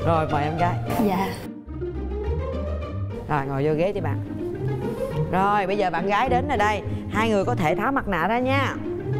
Rồi mời em gái. Dạ. Rồi ngồi vô ghế đi bạn. Rồi bây giờ bạn gái đến rồi đây. Hai người có thể tháo mặt nạ ra nha.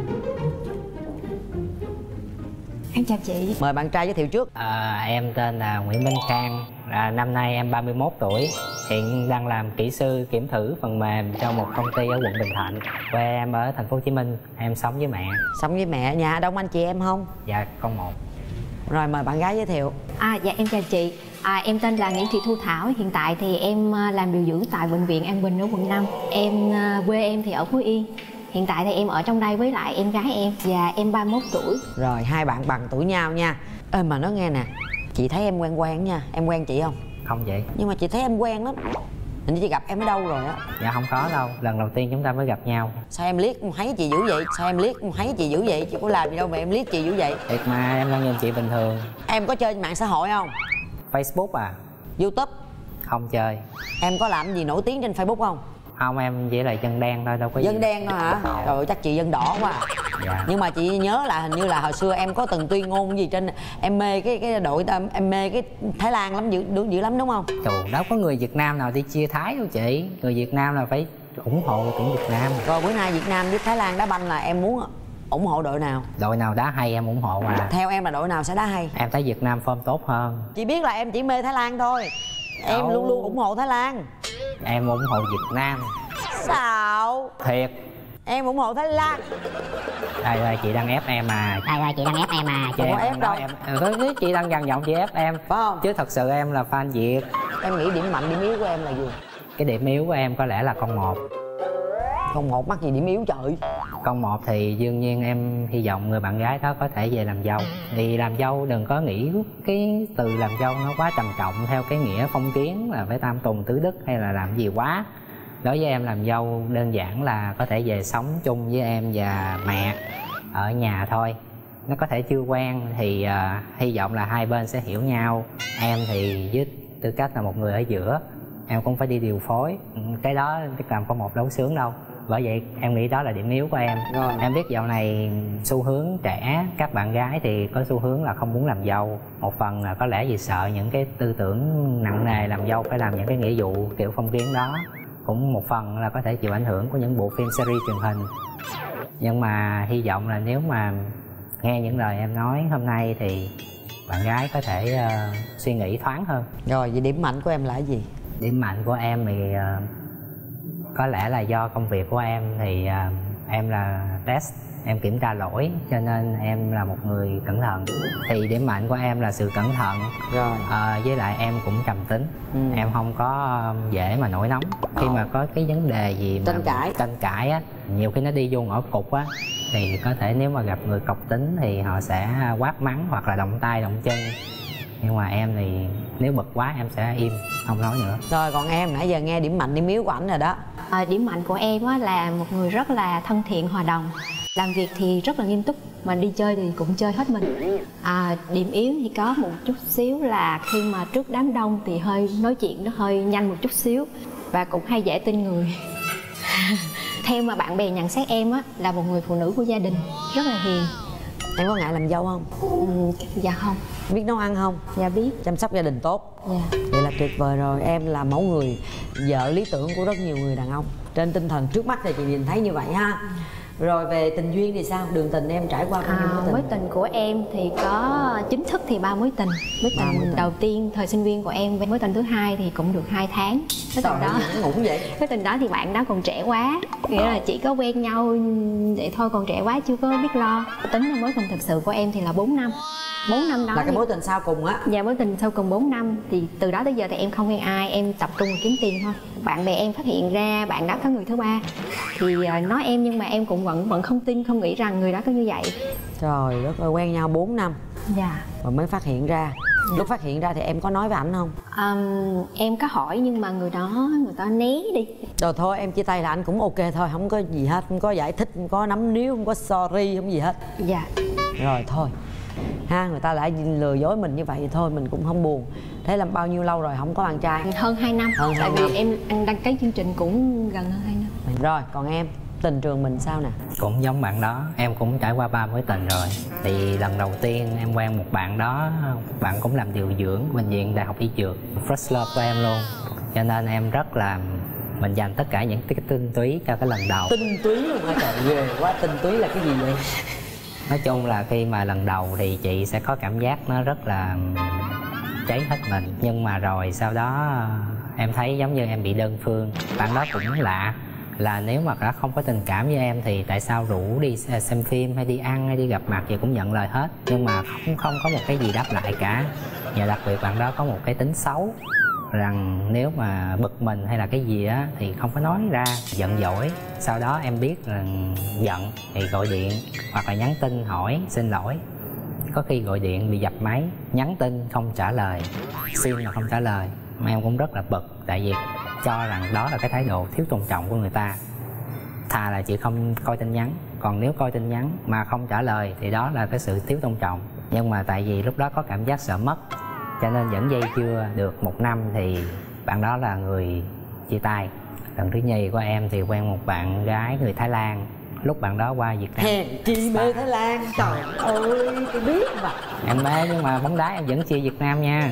Em chào chị. Mời bạn trai giới thiệu trước. Em tên là Nguyễn Minh Khang, năm nay em 31 tuổi. Hiện đang làm kỹ sư kiểm thử phần mềm cho một công ty ở quận Bình Thạnh. Quê em ở thành phố Hồ Chí Minh, em sống với mẹ. Sống với mẹ, nhà đông anh chị em không? Dạ, con một. Rồi mời bạn gái giới thiệu. Dạ em chào chị. Em tên là Nguyễn Thị Thu Thảo. Hiện tại thì em làm điều dưỡng tại bệnh viện An Bình ở quận 5. Quê em thì ở Phú Yên. Hiện tại thì em ở trong đây với lại em gái em. Và em 31 tuổi. Rồi hai bạn bằng tuổi nhau nha. Ê mà nói nghe nè, chị thấy em quen quen nha. Em quen chị không? Không vậy. Nhưng mà chị thấy em quen lắm. Hình như chị gặp em ở đâu rồi á. Dạ không có đâu, lần đầu tiên chúng ta mới gặp nhau. Sao em liếc thấy chị dữ vậy? Sao em liếc thấy chị dữ vậy? Chị có làm gì đâu mà em liếc chị dữ vậy? Thiệt mà em đang nhìn chị bình thường. Em có chơi mạng xã hội không? Facebook à? YouTube? Không chơi. Em có làm gì nổi tiếng trên Facebook không? Không, em chỉ là dân đen thôi, đâu có dân gì. Đen thôi hả? Trời ơi, chắc chị dân đỏ quá à. Dạ. Nhưng mà chị nhớ là hình như là hồi xưa em có từng tuyên ngôn gì trên, em mê cái đội, em mê cái Thái Lan lắm, dữ lắm đúng không? Trời, đâu có người Việt Nam nào đi chia Thái đâu chị. Người Việt Nam là phải ủng hộ tuyển Việt Nam. Rồi bữa nay Việt Nam với Thái Lan đá banh là em muốn ủng hộ đội nào? Đội nào đá hay em ủng hộ mà. Theo em là đội nào sẽ đá hay? Em thấy Việt Nam form tốt hơn. Chị biết là em chỉ mê Thái Lan thôi. Em luôn luôn ủng hộ Thái Lan. Em ủng hộ Việt Nam. Sao? Thiệt. Em ủng hộ Thái Lan. Đây ơi, chị đang ép em à. Đây ơi, chị đang ép em à. Không có ép đâu. Có chị đang gằn giọng chị ép em. Phải không? Chứ thật sự em là fan Việt. Em nghĩ điểm mạnh điểm yếu của em là gì? Cái điểm yếu của em có lẽ là con một. Con một mắc gì điểm yếu trời? Con một thì đương nhiên em hy vọng người bạn gái đó có thể về làm dâu. Thì làm dâu đừng có nghĩ cái từ làm dâu nó quá trầm trọng theo cái nghĩa phong kiến là phải tam tùng tứ đức hay là làm gì quá. Đối với em làm dâu đơn giản là có thể về sống chung với em và mẹ ở nhà thôi. Nó có thể chưa quen thì hy vọng là hai bên sẽ hiểu nhau. Em thì với tư cách là một người ở giữa, em cũng phải đi điều phối. Cái đó làm con một đâu sướng đâu. Bởi vậy em nghĩ đó là điểm yếu của em. Rồi. Em biết dạo này xu hướng trẻ, các bạn gái thì có xu hướng là không muốn làm dâu. Một phần là có lẽ vì sợ những cái tư tưởng nặng nề làm dâu phải làm những cái nghĩa vụ kiểu phong kiến đó. Cũng một phần là có thể chịu ảnh hưởng của những bộ phim series truyền hình. Nhưng mà hy vọng là nếu mà nghe những lời em nói hôm nay thì bạn gái có thể suy nghĩ thoáng hơn. Rồi vậy điểm mạnh của em là cái gì? Điểm mạnh của em thì có lẽ là do công việc của em thì em là test, em kiểm tra lỗi cho nên em là một người cẩn thận. Thì điểm mạnh của em là sự cẩn thận. Rồi. Với lại em cũng trầm tính. Em không có dễ mà nổi nóng. Khi mà có cái vấn đề gì mà tranh cãi á, nhiều khi nó đi vô ngõ cụt á, thì có thể nếu mà gặp người cọc tính thì họ sẽ quát mắng hoặc là động tay động chân. Nhưng mà em thì nếu bực quá em sẽ im, không nói nữa. Rồi còn em, nãy giờ nghe điểm mạnh điểm yếu của ảnh rồi đó. Điểm mạnh của em á là một người rất là thân thiện, hòa đồng. Làm việc thì rất là nghiêm túc, mà đi chơi thì cũng chơi hết mình. Điểm yếu thì có một chút xíu là khi mà trước đám đông thì hơi nói chuyện nó hơi nhanh một chút xíu. Và cũng hay dễ tin người. Theo mà bạn bè nhận xét em á là một người phụ nữ của gia đình, rất là hiền. Em có ngại làm dâu không? Dạ không. Biết nấu ăn không? Dạ biết. Chăm sóc gia đình tốt. Dạ. Vậy là tuyệt vời rồi. Em là mẫu người vợ lý tưởng của rất nhiều người đàn ông. Trên tinh thần trước mắt thì chị nhìn thấy như vậy ha. Rồi về tình duyên thì sao? Đường tình em trải qua bao nhiêu mối tình? Mối tình của em thì có chính thức thì 3 mối tình. Mối tình đầu tiên thời sinh viên của em, với mối tình thứ hai thì cũng được 2 tháng. Mối tình đó ngủ vậy. Mối tình đó thì bạn đó còn trẻ quá, nghĩa là chỉ có quen nhau vậy thôi, còn trẻ quá chưa có biết lo. Tính là mối tình thực sự của em thì là 4 năm. 4 năm đó là cái mối tình sau cùng á. Dạ, mối tình sau cùng 4 năm. Thì từ đó tới giờ thì em không quen ai, em tập trung vào kiếm tiền thôi. Bạn bè em phát hiện ra bạn đó có người thứ ba thì nói em, nhưng mà em cũng vẫn không tin, không nghĩ rằng người đó có như vậy. Trời đất ơi, quen nhau 4 năm. Dạ. Rồi mới phát hiện ra. Lúc phát hiện ra thì em có nói với ảnh không? Em có hỏi nhưng mà người ta né đi. Rồi thôi em chia tay là anh cũng ok thôi, không có gì hết, không có giải thích, không có nắm níu, không có sorry, không gì hết. Dạ. Rồi thôi ha, người ta lại lừa dối mình như vậy thì thôi mình cũng không buồn. Thế là bao nhiêu lâu rồi không có bạn trai? Hơn 2 năm. Tại vì em đang cái chương trình cũng gần hơn 2 năm. Rồi còn em tình trường mình sao nè? Cũng giống bạn đó, em cũng trải qua 3 mối tình rồi. Thì lần đầu tiên em quen một bạn đó, bạn cũng làm điều dưỡng bệnh viện Đại học Y Dược, first love của em luôn. Cho nên em rất là mình dành tất cả những cái tinh túy cho cái lần đầu. Tinh túy luôn hả trời, ghê quá. Tinh túy là cái gì vậy? Nói chung là khi mà lần đầu thì chị sẽ có cảm giác nó rất là cháy hết mình. Nhưng mà rồi sau đó em thấy giống như em bị đơn phương. Bạn đó cũng lạ, là nếu mà đã không có tình cảm với em thì tại sao rủ đi xem phim hay đi ăn hay đi gặp mặt chị cũng nhận lời hết. Nhưng mà không có một cái gì đáp lại cả. Và đặc biệt bạn đó có một cái tính xấu, rằng nếu mà bực mình hay là cái gì á thì không có nói ra, giận dỗi. Sau đó em biết là giận thì gọi điện hoặc là nhắn tin hỏi xin lỗi. Có khi gọi điện bị dập máy, nhắn tin không trả lời, sim là không trả lời. Mà em cũng rất là bực, tại vì cho rằng đó là cái thái độ thiếu tôn trọng của người ta. Thà là chị không coi tin nhắn, còn nếu coi tin nhắn mà không trả lời thì đó là cái sự thiếu tôn trọng. Nhưng mà tại vì lúc đó có cảm giác sợ mất, cho nên vẫn dây chưa được 1 năm thì bạn đó là người chia tay. Lần thứ nhì của em thì quen một bạn gái người Thái Lan. Lúc bạn đó qua Việt Nam. Hèn chi mê Thái Lan, trời ơi, tôi biết mà. Em mê nhưng mà bóng đá em vẫn chia Việt Nam nha.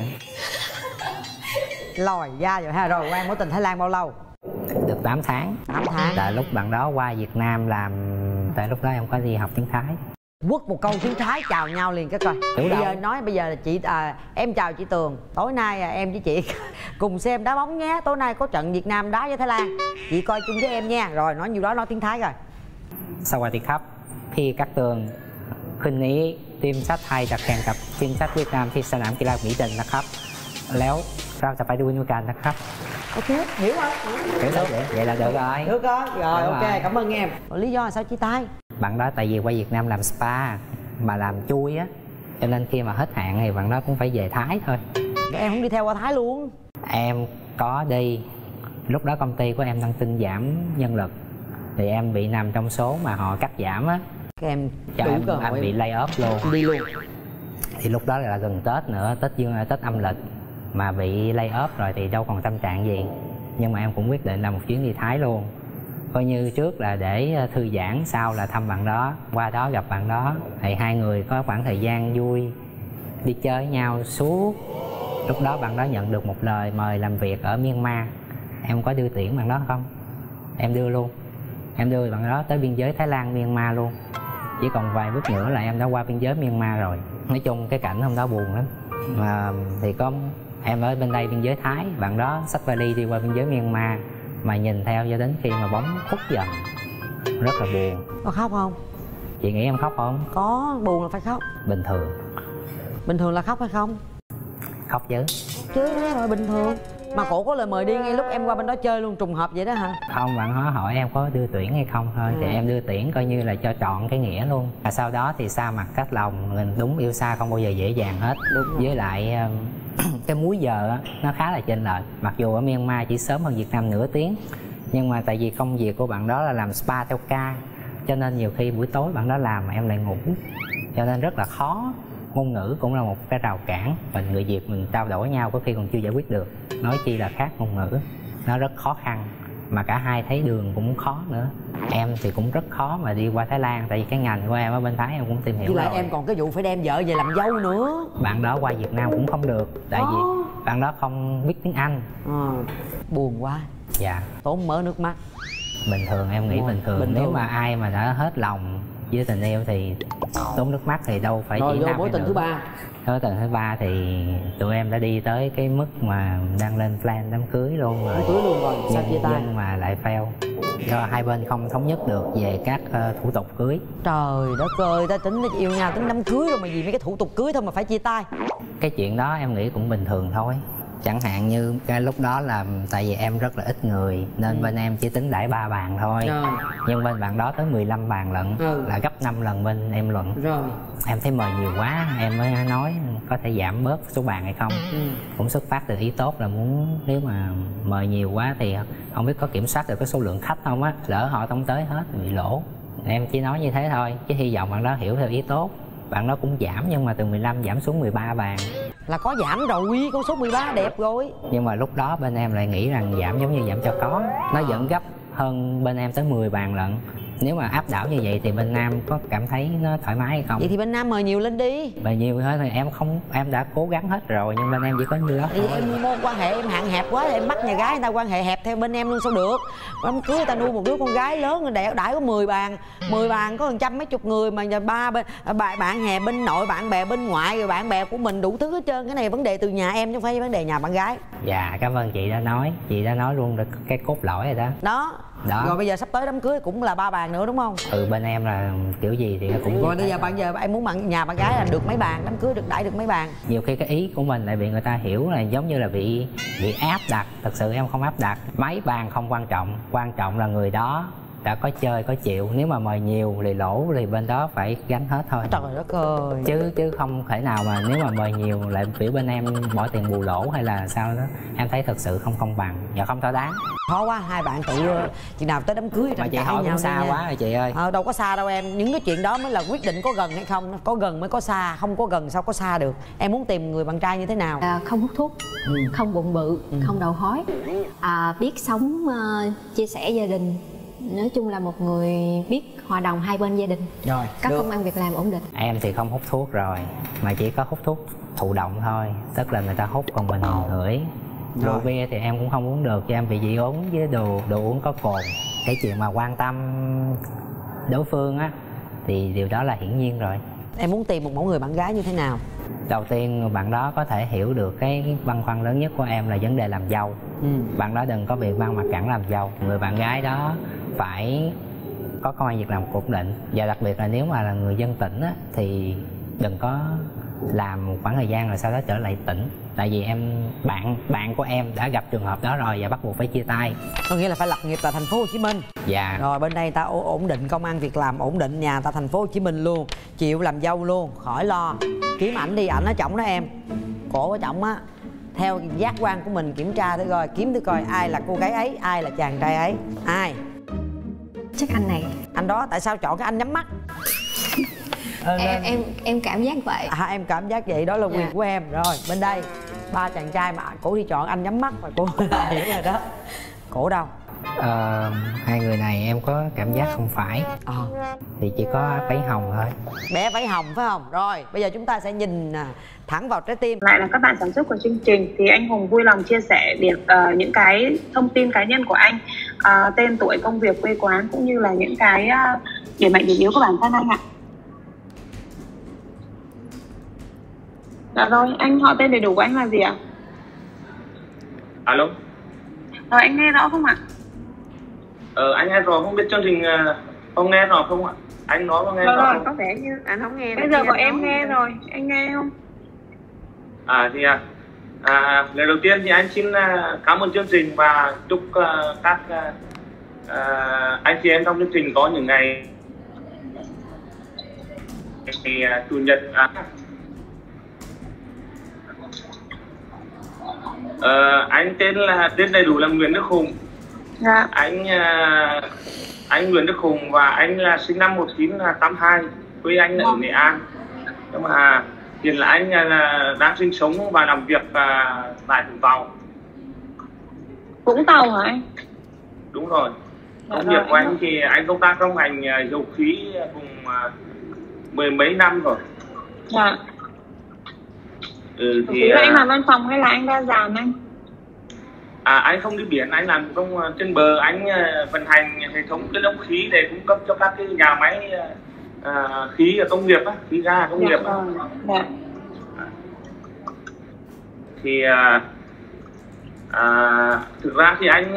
Lòi ra rồi ha. Rồi quen mối tình Thái Lan bao lâu? Được 8 tháng. 8 tháng. Tại lúc bạn đó qua Việt Nam làm, tại lúc đó em có đi học tiếng Thái. Quất một câu tiếng Thái chào nhau liền cái coi. Bây giờ nói bây giờ là chị em chào chị Tường. Tối nay em với chị cùng xem đá bóng nhé. Tối nay có trận Việt Nam đá với Thái Lan. Chị coi chung với em nha. Rồi nói nhiêu đó nói tiếng Thái rồi. สวัสดีครับพี่กั๊กเตืองคืนนี้ทีมชาติไทยจะแข่งกับทีมชาติเวียดนามที่สนามกีฬาหมีเด่นนะครับแล้วเราจะไปดูด้วยกันนะครับ Ok, hiểu rồi. Hiểu được vậy là được rồi. Được rồi, rồi Đúng ok, rồi. cảm ơn em. Lý do là sao chia tay? Bạn đó tại vì qua Việt Nam làm spa mà làm chui á, cho nên khi mà hết hạn thì bạn đó cũng phải về Thái thôi. Em không đi theo qua Thái luôn? Em có đi, lúc đó công ty của em đang tinh giảm nhân lực thì em bị nằm trong số mà họ cắt giảm á. Các em cho đủ cơ em hội bị lay off luôn. Đi luôn. Thì lúc đó là gần Tết nữa, Tết âm lịch mà bị lay off rồi thì đâu còn tâm trạng gì. Nhưng mà em cũng quyết định là một chuyến đi Thái luôn. Coi như trước là để thư giãn, sau là thăm bạn đó, qua đó gặp bạn đó. Thì hai người có khoảng thời gian vui, đi chơi với nhau suốt. Lúc đó bạn đó nhận được một lời mời làm việc ở Myanmar. Em có đưa tiễn bạn đó không? Em đưa luôn. Em đưa bạn đó tới biên giới Thái Lan, Myanmar luôn. Chỉ còn vài bước nữa là em đã qua biên giới Myanmar rồi. Nói chung cái cảnh hôm đó buồn lắm. Mà thì có em ở bên đây biên giới Thái, bạn đó xách vali đi qua biên giới Myanmar. Mà nhìn theo cho đến khi mà bóng khuất dần. Rất là buồn. Có khóc không? Chị nghĩ em khóc không? Có, buồn là phải khóc. Bình thường. Bình thường là khóc hay không? Khóc chứ. Chứ thế rồi bình thường. Mà cổ có lời mời đi ngay lúc em qua bên đó chơi luôn, trùng hợp vậy đó hả? Không, bạn hỏi em có đưa tiễn hay không thôi. Thì em đưa tiễn coi như là cho trọn cái nghĩa luôn. Và sau đó thì xa mặt cách lòng. Mình đúng yêu xa không bao giờ dễ dàng hết. Đúng rồi. Với lại cái múi giờ á, nó khá là chênh lệch. Mặc dù ở Myanmar chỉ sớm hơn Việt Nam nửa tiếng, nhưng mà tại vì công việc của bạn đó là làm spa theo ca, cho nên nhiều khi buổi tối bạn đó làm mà em lại ngủ, cho nên rất là khó. Ngôn ngữ cũng là một cái rào cản. Mình người Việt mình trao đổi nhau có khi còn chưa giải quyết được, nói chi là khác ngôn ngữ. Nó rất khó khăn. Mà cả hai thấy đường cũng khó nữa. Em thì cũng rất khó mà đi qua Thái Lan, tại vì cái ngành của em ở bên Thái em cũng tìm hiểu Với lại rồi. em còn cái vụ phải đem vợ về làm dâu nữa. Bạn đó qua Việt Nam cũng không được, tại vì bạn đó không biết tiếng Anh. Buồn quá. Dạ. Tốn mớ nước mắt. Bình thường, em nghĩ bình thường. Nếu mà ai mà đã hết lòng với tình yêu thì tốn nước mắt thì đâu phải rồi chỉ nam mối hay tình nữ. thứ ba. Mối tình thứ ba thì tụi em đã đi tới cái mức mà đang lên plan đám cưới luôn rồi. Cưới luôn rồi, sao chia tay? Nhưng mà lại fail do hai bên không thống nhất được về các thủ tục cưới. Trời đất ơi, ta tính yêu nhau tính đám cưới rồi mà vì mấy cái thủ tục cưới thôi mà phải chia tay. Cái chuyện đó em nghĩ cũng bình thường thôi. Chẳng hạn như cái lúc đó là tại vì em rất là ít người nên bên em chỉ tính đãi 3 bàn thôi. Nhưng bên bạn đó tới 15 bàn lận, là gấp 5 lần bên em luận. Em thấy mời nhiều quá, em mới nói có thể giảm bớt số bàn hay không. Cũng xuất phát từ ý tốt là muốn nếu mà mời nhiều quá thì không biết có kiểm soát được cái số lượng khách không á, lỡ họ không tới hết thì bị lỗ. Em chỉ nói như thế thôi, chứ hy vọng bạn đó hiểu theo ý tốt. Bạn đó cũng giảm nhưng mà từ 15 giảm xuống 13 bàn. Là có giảm rồi, con số 13 đẹp rồi. Nhưng mà lúc đó bên em lại nghĩ rằng giảm giống như giảm cho có. Nó vẫn gấp hơn bên em tới 10 bàn lận. Nếu mà áp đảo như vậy thì bên nam có cảm thấy nó thoải mái hay không? Vậy thì bên nam mời nhiều lên đi. Mời nhiều thôi thì em đã cố gắng hết rồi, nhưng bên em chỉ có như đó thôi. Em môn quan hệ em hạn hẹp quá, em bắt nhà gái người ta quan hệ hẹp theo bên em luôn sao được. Đám cưới người ta nuôi một đứa con gái lớn người đẻ đãi có 10 bàn, 10 bàn có 100 mấy chục người, mà giờ ba bên bạn hè bên nội, bạn bè bên ngoại, rồi bạn bè của mình đủ thứ hết trơn. Cái này vấn đề từ nhà em chứ không phải vấn đề nhà bạn gái. Dạ cảm ơn chị đã nói luôn được cái cốt lõi rồi đó. Đó. Rồi bây giờ sắp tới đám cưới cũng là 3 bàn nữa đúng không? Bên em là kiểu gì thì nó cũng. Rồi bây giờ em muốn nhà bạn gái là được mấy bàn, đám cưới được đãi được mấy bàn? Nhiều khi cái ý của mình lại bị người ta hiểu là giống như là bị áp đặt. Thật sự em không áp đặt. Mấy bàn không quan trọng là người đó đã có chơi có chịu. Nếu mà mời nhiều thì lỗ thì bên đó phải gánh hết thôi. Trời đất ơi. Chứ không thể nào mà nếu mà mời nhiều lại phía bên em bỏ tiền bù lỗ hay là sao đó. Em thấy thật sự không công bằng và không thỏa đáng. Khó quá, hai bạn tự chừng nào tới đám cưới mà chị hỏi cũng xa quá rồi chị ơi. Đâu có xa đâu em, những cái chuyện đó mới là quyết định có gần hay không. Có gần mới có xa, không có gần sao có xa được. Em muốn tìm người bạn trai như thế nào? Không hút thuốc, không bụng bự, không đầu hói, biết sống, chia sẻ gia đình. Nói chung là một người biết hòa đồng hai bên gia đình. Rồi, có công ăn việc làm ổn định. Em thì không hút thuốc rồi, mà chỉ có hút thuốc thụ động thôi. Tức là người ta hút còn mình ngửi. Rượu bia thì em cũng không uống được, cho em bị dị ứng với đồ uống có cồn. Cái chuyện mà quan tâm đối phương á thì điều đó là hiển nhiên rồi. Em muốn tìm một mẫu người bạn gái như thế nào? Đầu tiên bạn đó có thể hiểu được cái băn khoăn lớn nhất của em là vấn đề làm dâu. Bạn đó đừng có bị mang mặt cản làm dâu. Người bạn gái đó phải có công ăn việc làm ổn định, và đặc biệt là nếu mà là người dân tỉnh á, thì đừng có làm một khoảng thời gian rồi sau đó trở lại tỉnh. Tại vì bạn của em đã gặp trường hợp đó rồi và bắt buộc phải chia tay. Có nghĩa là phải lập nghiệp tại thành phố Hồ Chí Minh. Dạ. Rồi bên đây ta ổn định công ăn việc làm ổn định, nhà ta thành phố Hồ Chí Minh luôn, chịu làm dâu luôn, khỏi lo. Kiếm ảnh đi, ảnh ở trọng đó em, cổ ở trọng á. Theo giác quan của mình kiểm tra thử coi, kiếm thử coi ai là cô gái ấy, ai là chàng trai ấy. Ai? Chắc anh này. Anh đó. Tại sao chọn cái anh nhắm mắt? Em cảm giác vậy. Em cảm giác vậy, đó là quyền của em. Rồi bên đây ba chàng trai mà cổ đi chọn anh nhắm mắt mà cô hiểu rồi đó. Cổ đâu? Hai người này em có cảm giác không phải. Thì chỉ có váy hồng thôi. Bé váy hồng phải không? Rồi bây giờ chúng ta sẽ nhìn thẳng vào trái tim. Lại là các bạn sản xuất của chương trình thì anh Hùng vui lòng chia sẻ được những cái thông tin cá nhân của anh, tên tuổi, công việc, quê quán cũng như là những cái điểm mạnh điểm yếu của bản thân anh ạ. Dạ rồi, anh họ tên đầy đủ của anh là gì ạ? Alo. Rồi anh nghe rõ không ạ? Anh nghe rõ, không biết chương trình không nghe rõ không ạ? Anh nói có nghe rõ không? Có vẻ như anh không nghe. Bây giờ bọn em nghe rồi, anh nghe không? Lời đầu tiên thì anh xin cảm ơn chương trình và chúc các anh chị em trong chương trình có những ngày chủ nhật. Anh tên đầy đủ là Nguyễn Đức Hùng. Dạ. Anh Nguyễn Đức Hùng và anh là sinh năm 1982, quê anh ở Nghệ An. Nhưng mà hiện là anh đang sinh sống và làm việc tại Vũng Tàu. Vũng Tàu hả anh? Đúng rồi. Công việc của anh thì anh công tác trong ngành dầu khí cùng mười mấy năm rồi. Dạ. Thì anh làm văn phòng hay là anh ra giàn anh? Anh không đi biển, anh làm trong trên bờ, anh vận hành hệ thống cái lông khí để cung cấp cho các cái nhà máy khí ở công nghiệp á, khí ga công nghiệp á. Dạ. Thì thực ra thì anh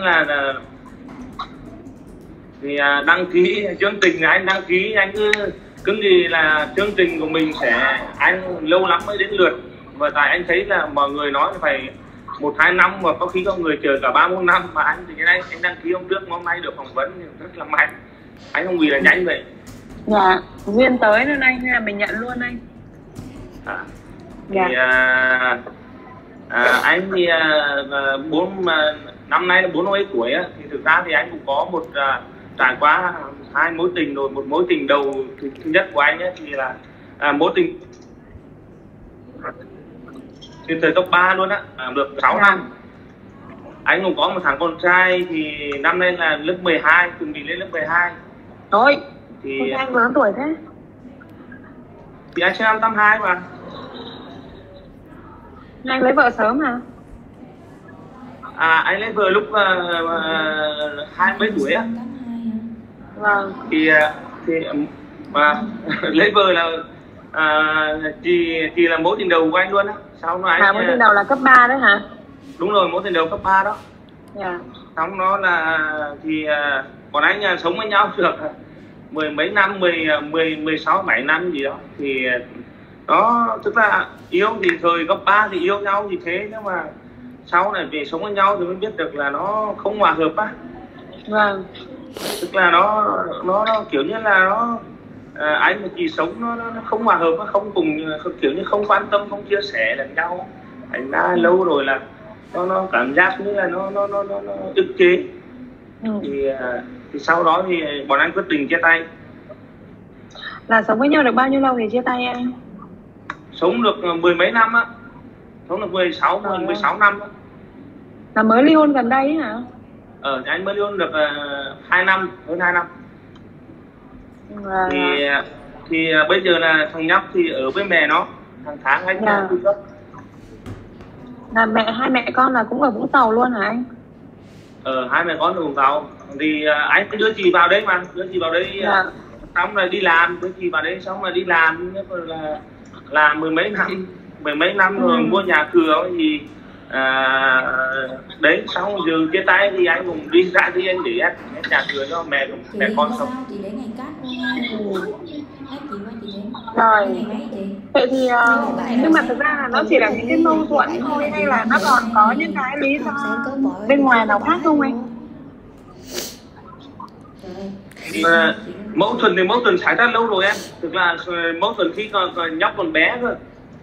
đăng ký chương trình, anh đăng ký anh cứ nghĩ là chương trình của mình sẽ anh lâu lắm mới đến lượt, và tại anh thấy là mọi người nói phải 1-2 năm mà có khi có người chờ cả 3-4 năm, mà anh thì cái này anh đăng ký hôm trước, hôm nay được phỏng vấn rất là mạnh, anh không nghĩ là nhanh vậy. Dạ, duyên tới nên anh hay là mình nhận luôn anh? Thì anh thì năm nay là 40 tuổi á, thì thực ra thì anh cũng có một trải qua 2 mối tình rồi. Một mối tình đầu thứ nhất của anh ấy thì là mối tình thì thời cấp 3 luôn á, được 6 năm. Anh cũng có một thằng con trai thì năm nay là lớp 12, chuẩn bị lên lớp 12. Rồi, Thì anh vừa lớn tuổi thế? thì anh sinh năm 82 mà. Anh lấy vợ sớm hả? Anh lấy vợ lúc 20 tuổi á. Vâng. Thì mà lấy vợ là chị là mối tình đầu của anh luôn á. Sau đó anh Mối tình đầu là cấp 3 đấy hả? đúng rồi, mối tình đầu cấp 3 đó. Dạ. Xong đó là thì bọn anh sống với nhau được mười mấy năm, 16, 17 năm gì đó. Thì đó, tức là yêu thì thời cấp 3 thì yêu nhau thì thế, nhưng mà sau này về sống với nhau thì mới biết được là nó không hòa hợp á. Vâng. Tức là nó kiểu như là nó anh và chị sống nó không hòa hợp, nó không cùng, kiểu như không quan tâm, không chia sẻ lẫn nhau. Thành ra lâu rồi là nó cảm giác như là nó ức chế. Thì sau đó thì bọn anh quyết định chia tay. Là sống với nhau được bao nhiêu lâu thì chia tay anh? Sống được mười mấy năm á, sống được 16 năm á. Là mới ly hôn gần đây hả? Anh mới ly hôn được 2 năm, hơn 2 năm. Thì bây giờ là thằng nhóc thì ở với mẹ nó, hàng tháng anh cung cấp. Là hai mẹ con là cũng ở Vũng Tàu luôn hả anh? Hai mẹ con ở Vũng Tàu. Thì anh đưa chị vào đấy mà, đưa chị vào đấy xong rồi đi làm, đưa chị vào đấy xong rồi đi làm, là mười mấy năm rồi mua nhà cửa thì đấy, xong giờ chia tay thì anh cũng đi ra đi anh để nhà cửa cho mẹ con sống. Chị để ngày cát luôn nha. Hết chị qua chị để. Rồi. Ngày mấy chị? Vậy thì nhưng mà thực ra là nó chỉ là những cái mâu thuẫn thôi, hay là nó còn có những cái lý do bên ngoài nào khác không anh? Mâu thuẫn xảy ra lâu rồi em. Thực là mâu thuẫn khi còn nhóc còn bé cơ.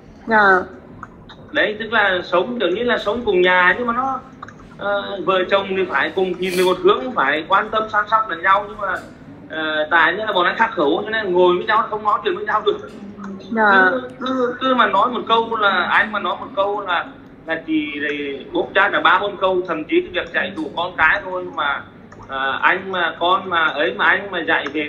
Đấy, tức là sống kiểu như là sống cùng nhà, nhưng mà nó vợ chồng thì phải cùng nhìn một hướng, phải quan tâm săn sóc lẫn nhau, nhưng mà tại như là bọn anh khắc khẩu cho nên ngồi với nhau không nói chuyện với nhau được. Cứ mà nói một câu là anh mà nói một câu là chị thì bố cha là 3-4 câu, thậm chí cái việc dạy dỗ con cái thôi mà anh mà con mà ấy mà anh mà dạy về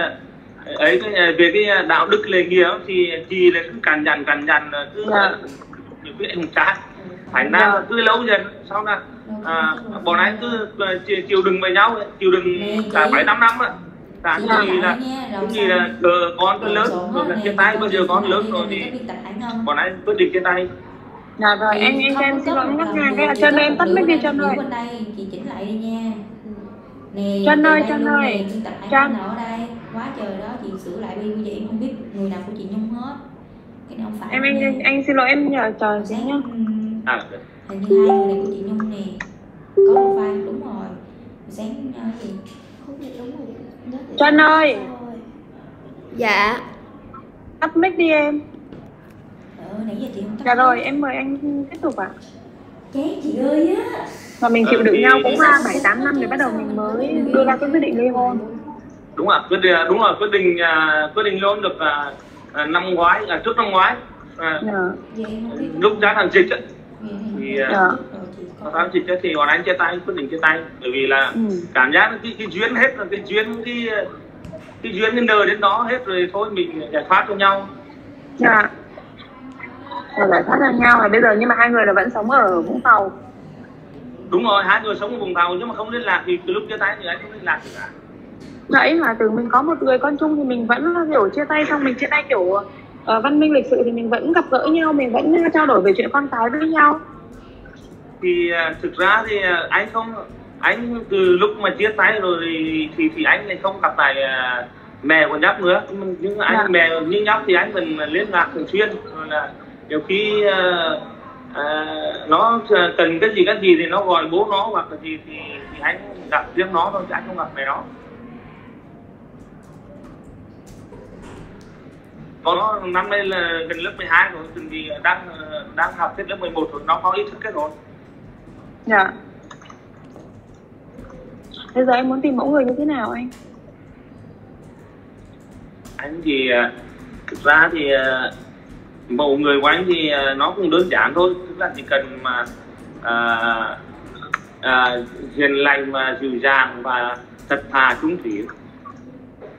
cái đạo đức lễ nghĩa thì chị là cứ cằn nhằn cứ những cái anh trai. Thành ra là cứ lâu dần sau là bọn anh cứ chịu đựng với nhau, chịu đựng cả 7-8 năm á. Cái gì là con lớn rồi là chia tay, bây giờ con lớn rồi thì bọn anh quyết định chia tay. Dạ rồi, anh cho em xin lỗi nhắc nha, cái là Trân ơi, em tắt mic đi Trân ơi. Bên đây chị chỉnh lại đi nha. Nè, Trân ơi, Trân ở đây quá trời đó, chị sửa lại bây giờ em không biết người nào của chị Nhung hết. Cái này không phải. Anh xin lỗi, em nhờ chờ sáng nhá. Hình như 2 người này của chị Nhung nè. Có một file đúng rồi. Sáng gì? Không biết đúng rồi. Trân ơi. Dạ. Tắt mic đi em. Nãy giờ chị không tắt. Dạ rồi, em mời anh tiếp tục ạ. Chán chị ơi á. Và mình chịu đựng nhau cũng 7-8 năm để bắt đầu mình mới đưa ra cái quyết định ly hôn. Đúng rồi, quyết định ly hôn được năm ngoái, trước năm ngoái. Lúc ra thằng dịch ấy, thì tháng dịch thì bọn anh chia tay, quyết định chia tay, bởi vì là cảm giác cái duyên hết rồi, cái duyên cái nờ đến đó hết rồi, thôi mình giải thoát cho nhau. Dạ. Rồi giải thoát cho nhau, là bây giờ nhưng mà hai người là vẫn sống ở Vũng Tàu. Đúng rồi, hai người sống ở Vũng Tàu nhưng mà không liên lạc, thì từ lúc chia tay thì anh không liên lạc gì cả. Vậy mà từ mình có một người con chung thì mình vẫn kiểu chia tay, xong mình chia tay kiểu văn minh lịch sự thì mình vẫn gặp gỡ nhau, mình vẫn trao đổi về chuyện con cái với nhau. Thì thực ra thì anh từ lúc mà chia tay rồi thì anh lại không gặp lại mẹ của nhóc nữa, nhưng anh mẹ như nhóc thì anh vẫn liên lạc thường xuyên. Rồi là nhiều khi nó cần cái gì thì nó gọi bố nó, hoặc là gì thì anh gặp riêng nó thôi, chứ anh không gặp mẹ nó. Còn nó năm nay là gần lớp 12 rồi, từng thì đang học hết lớp 11 rồi, nó có ý thức hết rồi. Dạ. Bây giờ em muốn tìm mẫu người như thế nào anh? Anh thì thực ra thì mẫu người của anh thì nó cũng đơn giản thôi, tức là chỉ cần mà hiền lành và dịu dàng và thật thà trung thủy.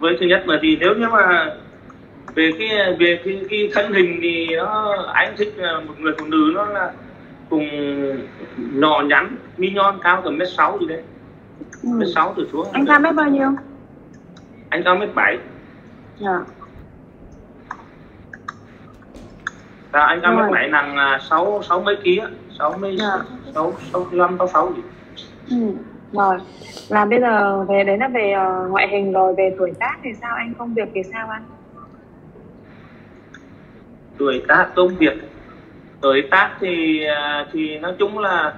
với thứ nhất là thì nếu như mà về cái thân hình thì anh thích một người phụ nữ nó là cùng nhỏ nhắn, mi nhon, cao tầm 1m6 gì đấy. 1m6 từ xuống. Anh cao mét bao nhiêu? Anh cao 1m7. Dạ. Anh cao 1m7 nặng 6 mấy ký á, 65 66 gì. Rồi. Là bây giờ về đấy là về ngoại hình rồi, về tuổi tác thì sao anh, công việc thì sao anh? Tuổi tác công việc. Tuổi tác thì nói chung là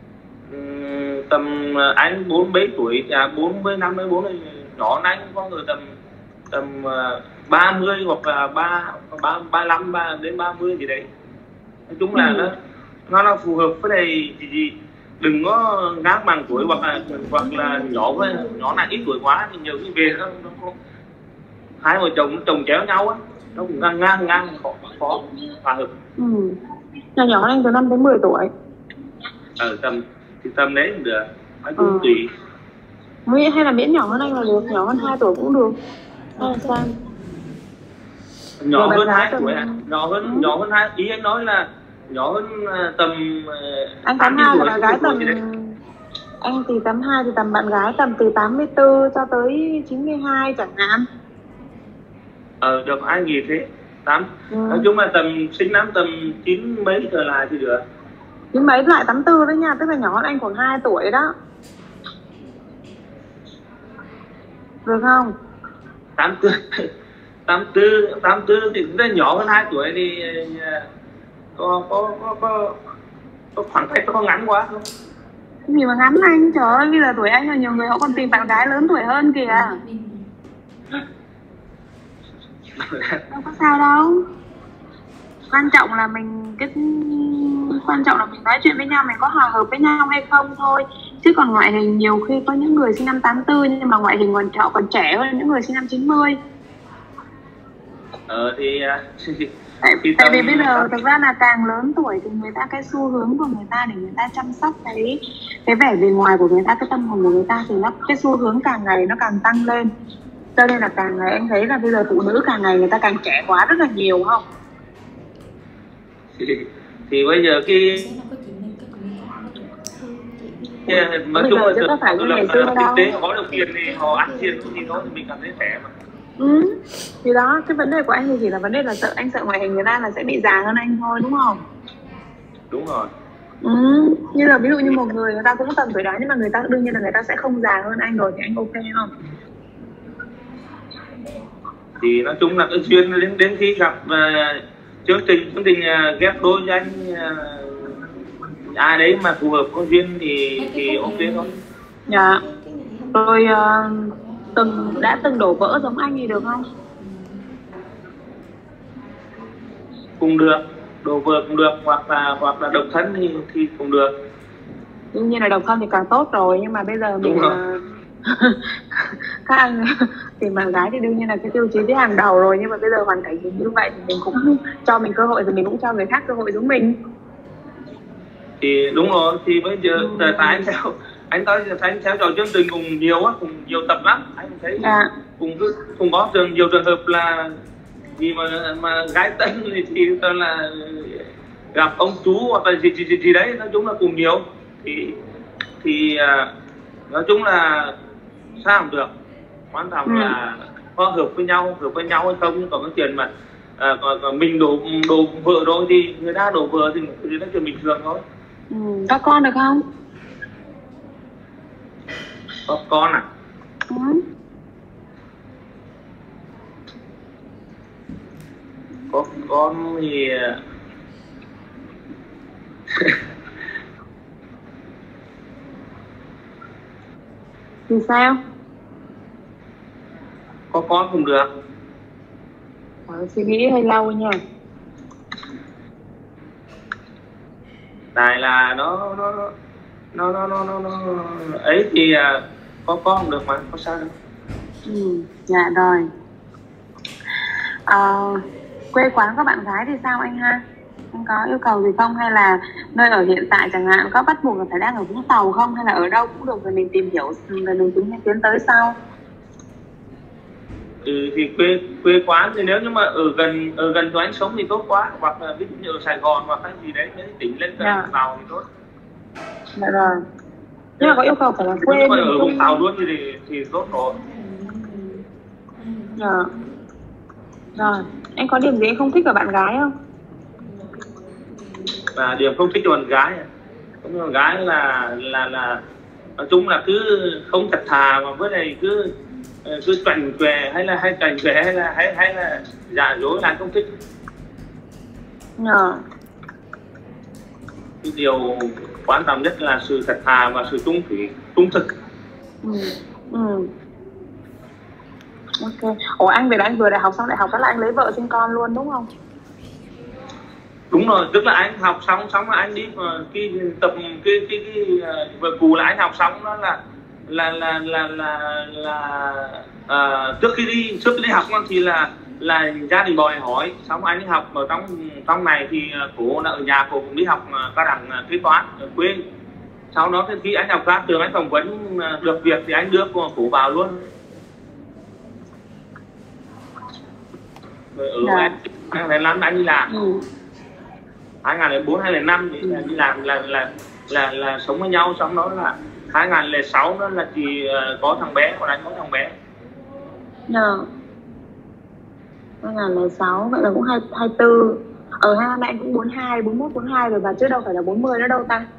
tầm anh 47 tuổi, 40 50 40 nhỏ anh có người tầm 30 hoặc là 35 đến 30 gì đấy. Nói chung là nó phù hợp với này gì đừng có ngang bằng tuổi hoặc là nhỏ này ít tuổi quá thì nhiều khi về nó hai vợ chồng chồng chéo nhau á, nó cũng ngang khó hòa hợp. Nhỏ anh từ 5 đến 10 tuổi. Tầm đấy cũng được, nói chung tùy. Hay là miễn nhỏ hơn anh là được, nhỏ hơn 2 tuổi cũng được. Hay là sao? Nhỏ hơn 2 tuổi à? Nhỏ hơn 2, ý anh nói là nhỏ hơn tầm anh 82 là bạn gái tầm anh thì 82 thì tầm bạn gái tầm từ 84 cho tới 92 chẳng hạn. Được ai nghĩ thế. Nói chung là sinh năm tầm 9 mấy trở lại thì được. 9 mấy lại 84 đấy nha, tức là nhỏ hơn anh khoảng 2 tuổi đó. Được không? 84 thì cũng đã nhỏ hơn 2 tuổi thì có khoảng cách nó có ngắn quá không? Cái gì mà ngắn anh, trời ơi, bây giờ tuổi anh là nhiều người họ còn tìm bạn gái lớn tuổi hơn kìa. Đâu có sao đâu. Quan trọng là mình nói chuyện với nhau mình có hòa hợp với nhau hay không thôi. Chứ còn ngoại hình nhiều khi có những người sinh năm 84 nhưng mà ngoại hình còn trẻ hơn những người sinh năm 90. Tại vì bây giờ thực ra là càng lớn tuổi thì người ta cái xu hướng của người ta để người ta chăm sóc cái vẻ bề ngoài của người ta, cái tâm hồn của người ta thì cái xu hướng càng ngày nó càng tăng lên. Cho nên là càng ngày em thấy là bây giờ phụ nữ càng ngày người ta càng trẻ quá rất là nhiều không? Thì bây giờ nói chung là có phải như ngày xưa đâu. Kinh tế có điều kiện thì họ ăn tiền thì thôi thì mình cảm thấy trẻ mà. Thì đó, cái vấn đề của anh thì chỉ là vấn đề là anh sợ ngoại hình người ta là sẽ bị già hơn anh thôi, đúng không? Đúng rồi. Như là ví dụ như một người ta cũng tầm tuổi đó nhưng mà người ta đương nhiên là người ta sẽ không già hơn anh rồi thì anh ok không? Thì nói chung là cái duyên đến khi gặp chương trình ghép đôi với anh ai đấy mà phù hợp có duyên thì ok thôi. Dạ. Rồi đã từng đổ vỡ giống anh thì được không? Cũng được, đổ vỡ cũng được, hoặc là độc thân thì cũng được. Đương nhiên là độc thân thì càng tốt rồi, nhưng mà bây giờ mình các anh tìm bạn gái thì đương nhiên là cái tiêu chí thứ hàng đầu rồi, nhưng mà bây giờ hoàn cảnh như vậy thì mình cũng cho mình cơ hội rồi mình cũng cho người khác cơ hội giống mình. Thì đúng rồi, thì bây giờ tại anh theo dõi chương trình cùng nhiều á, cùng nhiều tập lắm, anh thấy cùng có nhiều trường hợp là gì mà gái tân thì toàn là gặp ông chú hoặc là gì đấy, nói chung là cùng nhiều thì nói chung là sao cũng được, quan trọng là có hợp với nhau hay không. Còn cái chuyện mà còn mình đổ vợ rồi thì người ta đổ vợ thì nó chuyện bình thường thôi. Có con được không? Có con à? Có con thì thì sao? Có con cũng được. Suy nghĩ hơi lâu nha. Tại là nó ấy thì có con cũng được mà, có sao đâu. Dạ rồi. Quê quán các bạn gái thì sao anh ha? Anh có yêu cầu gì không, hay là nơi ở hiện tại chẳng hạn có bắt buộc là phải đang ở Vũng Tàu không, hay là ở đâu cũng được rồi mình tìm hiểu rồi mình tính tiến tới sau? Thì quê quán thì nếu như mà ở gần chỗ anh sống thì tốt quá, hoặc là ví dụ như ở Sài Gòn hoặc cái gì đấy, cái tỉnh lên gần Vũng Tàu thì tốt. Dạ rồi. Nhưng mà có yêu cầu phải là quê mà ở Vũng Tàu luôn thì tốt rồi. Dạ. Rồi, anh có điểm gì anh không thích ở bạn gái không? Và điểm không thích ở bạn gái, bạn gái là nói chung là cứ không thật thà, mà với này cứ cành què hay là giả dối là không thích. Cái điều quan trọng nhất là sự thật thà và sự trung thực. Ok. Ủa anh về đó anh vừa đại học xong đại học đó là anh lấy vợ sinh con luôn đúng không? Đúng rồi, tức là anh học xong là anh đi cái tập cái vừa cù là anh học xong đó là trước khi đi học thì là gia đình bòi hỏi, xong anh đi học ở trong này thì cô ở nhà cô cũng đi học cao đẳng kế toán ở quê. Sau đó thì khi anh học ra trường anh phỏng vấn được việc thì anh đưa cô vào luôn. Rồi ở anh làm anh đi làm 2004 2005 thì đi làm là sống với nhau, xong đó là 2006 đó là chị có thằng bé, còn anh có thằng bé. 2006 vậy là cũng 24. Ở hai anh cũng 42, 41, 42 rồi và chứ đâu phải là 40 nữa đâu ta.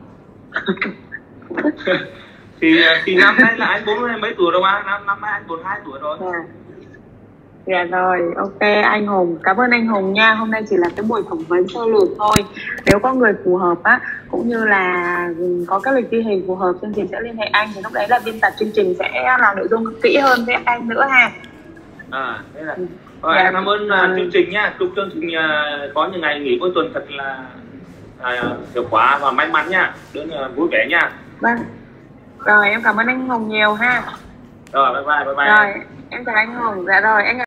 thì năm nay là anh 40 mấy tuổi rồi mà, năm nay anh 42 tuổi rồi. Dạ rồi, ok anh Hùng, cảm ơn anh Hùng nha. Hôm nay chỉ là cái buổi phỏng vấn sơ lược thôi. Nếu có người phù hợp á, cũng như là có các lịch ghi hình phù hợp, chương trình sẽ liên hệ anh. Thì lúc đấy là biên tập chương trình sẽ làm nội dung kỹ hơn với anh nữa ha. Thế là em cảm ơn chương trình nha. Chúc chương trình có những ngày nghỉ cuối tuần thật là hiệu quả và may mắn nha, đến vui vẻ nha. Vâng. Rồi em cảm ơn anh Hùng nhiều ha. Rồi bye bye. Rồi em chào anh Hùng. Dạ rồi anh